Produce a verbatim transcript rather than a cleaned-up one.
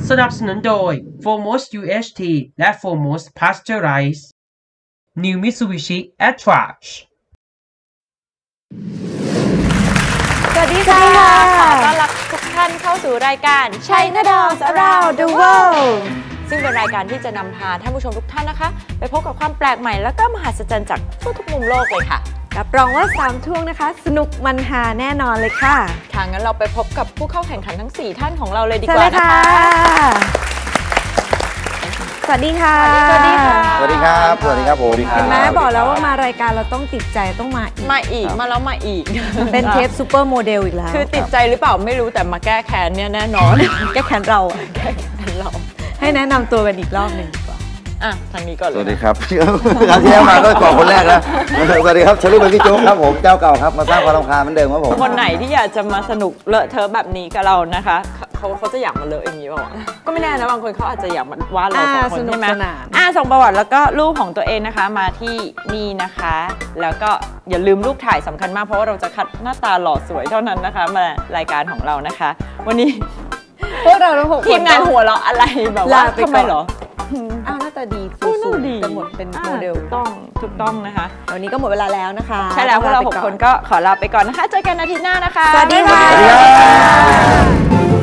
สนับสนุนโดย Foremost ยู เอช ที และ Foremost Pasteurize New Mitsubishi Attrage สวัสดีค่ะขอต้อนรับทุกท่านเข้าสู่รายการ China Dolls Around the World ซึ่งเป็นรายการที่จะนำพาท่านผู้ชมทุกท่านนะคะไปพบกับความแปลกใหม่แล้วก็มหัศจรรย์จากทั่วทุกมุมโลกเลยค่ะรับรองว่าสามช่วงนะคะสนุกมันหาแน่นอนเลยค่ะค่ะงั้นเราไปพบกับผู้เข้าแข่งขันทั้งสี่ท่านของเราเลยดีกว่านะคะสวัสดีค่ะสวัสดีค่ะสวัสดีครับสวัสดีครับผมเห็นไหมบอกแล้วว่ามารายการเราต้องติดใจต้องมาอีกมาอีกมาแล้วมาอีกเป็นเทปซูเปอร์โมเดลอีกแล้วคือติดใจหรือเปล่าไม่รู้แต่มาแก้แค้นเนี่ยแน่นอนแก้แค้นเราแก้แค้นเราให้แนะนำตัวกันอีกรอบหนึ่งดีกว่าอ่ะทางนี้ก่อนเลยสวัสดีครับคราวที่แล้วมาก็ก่อนคนแรกนะสวัสดีครับชลุเป็นพี่โจ๊กครับผมเจ้าเก่าครับมาสร้างความรำคาญเหมือนเดิมครับผมคนไหนที่อยากจะมาสนุกเลอะเทอะแบบนี้กับเรานะคะเขาเขาจะอยากมาเลอะอย่างนี้ป่าวก็ไม่แน่นะบางคนเขาอาจจะอยากมาว่าเราสองคนใช่ไหมอ่าส่งประวัติแล้วก็รูปของตัวเองนะคะมาที่นี่นะคะแล้วก็อย่าลืมรูปถ่ายสำคัญมากเพราะว่าเราจะคัดหน้าตาหล่อสวยเท่านั้นนะคะมารายการของเรานะคะวันนี้พวกเราทั้งหกทีมงานหัวเราะอะไรแบบว่าทำไมเหรออ้าวหน้าตาดีฟูฟูกันหมดเป็นโมเดลถูกต้องถูกต้องนะคะวันนี้ก็หมดเวลาแล้วนะคะใช่แล้วพวกเราหกคนก็ขอลาไปก่อนนะคะเจอกันอาทิตย์หน้านะคะสวัสดีค่ะ